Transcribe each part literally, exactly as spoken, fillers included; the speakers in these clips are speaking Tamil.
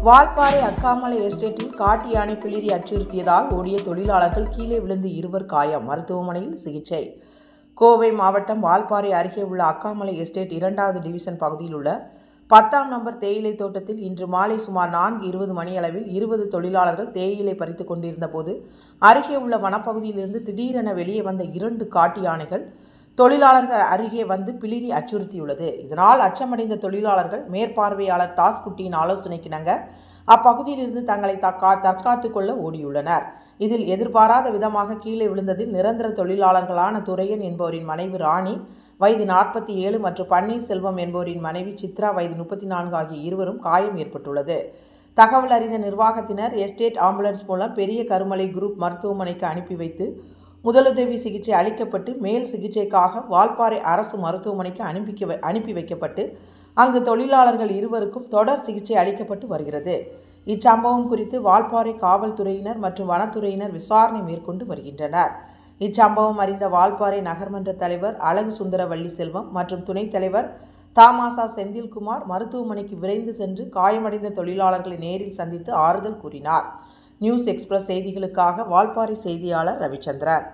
வால்பாறை அக்காமலை எஸ்டேட்டில் காட்டு யானை பிளிரி அச்சுறுத்தியதால் ஓடிய தொழிலாளர்கள் கீழே விழுந்து இருவர் காயம், மருத்துவமனையில் சிகிச்சை. கோவை மாவட்டம் வால்பாறை அருகே உள்ள அக்காமலை எஸ்டேட் இரண்டாவது டிவிசன் பகுதியில் உள்ள பத்தாம் நம்பர் தேயிலை தோட்டத்தில் இன்று மாலை சுமார் நான்கு இருபது மணியளவில் இருபது தொழிலாளர்கள் தேயிலை பறித்துக் கொண்டிருந்த போது அருகே உள்ள வனப்பகுதியிலிருந்து திடீரென வெளியே வந்த இரண்டு காட்டு யானைகள் தொழிலாளர்கள் அருகே வந்து பிளிரி அச்சுறுத்தியுள்ளது. இதனால் அச்சமடைந்த தொழிலாளர்கள் மேற்பார்வையாளர் தாஸ்குட்டியின் ஆலோசனைக்கிணங்க அப்பகுதியிலிருந்து தங்களை தக்கா தற்காத்துக் கொள்ள ஓடியுள்ளனர். இதில் எதிர்பாராத விதமாக கீழே விழுந்ததில் நிரந்தர தொழிலாளர்களான துரையன் என்பவரின் மனைவி ராணி வயது நாற்பத்தி ஏழு மற்றும் பன்னீர் செல்வம் என்பவரின் மனைவி சித்ரா வயது முப்பத்தி நான்கு ஆகிய இருவரும் காயம் ஏற்பட்டுள்ளது. தகவல் அறிந்த நிர்வாகத்தினர் எஸ்டேட் ஆம்புலன்ஸ் மூலம் பெரிய கருமலை குரூப் மருத்துவமனைக்கு அனுப்பி வைத்து முதலுதவி சிகிச்சை அளிக்கப்பட்டு மேல் சிகிச்சைக்காக வால்பாறை அரசு மருத்துவமனைக்கு அனுப்பி அனுப்பி வைக்கப்பட்டு அங்கு தொழிலாளர்கள் இருவருக்கும் தொடர் சிகிச்சை அளிக்கப்பட்டு வருகிறது. இச்சம்பவம் குறித்து வால்பாறை காவல்துறையினர் மற்றும் வனத்துறையினர் விசாரணை மேற்கொண்டு வருகின்றனர். இச்சம்பவம் அறிந்த வால்பாறை நகர்மன்ற தலைவர் அழகு சுந்தரவள்ளி செல்வம் மற்றும் துணைத் தலைவர் தாமாசா செந்தில்குமார் மருத்துவமனைக்கு விரைந்து சென்று காயமடைந்த தொழிலாளர்களை நேரில் சந்தித்து ஆறுதல் கூறினார். நியூஸ் எக்ஸ்பிரஸ் செய்திகளுக்காக வால்பாறை செய்தியாளர் ரவிச்சந்திரன்.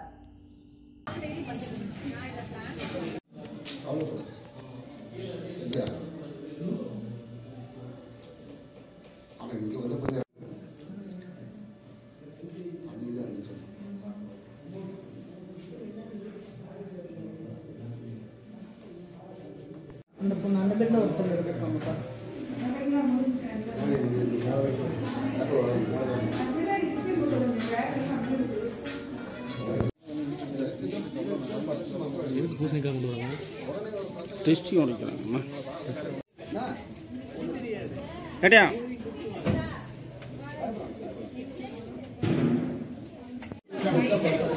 அந்த பொண்ணு அந்த பெட்டில் ஒருத்தர் இருப்பாங்கப்பா. பூசணிக்காய் கொண்டு வராங்க, டெஸ்டிங் உடைக்கிறாங்கம்மா. கேட்டியா Gracias.